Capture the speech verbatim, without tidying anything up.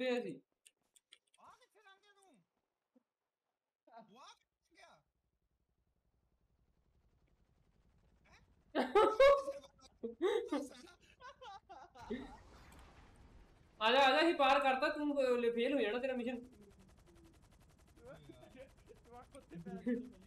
ऐसी आ किथे लग गया तू वाह क्या आजा आजा ही पार करता तुम फेल हो जाना तेरा मिशन। तुम्हारा कुत्ते पैर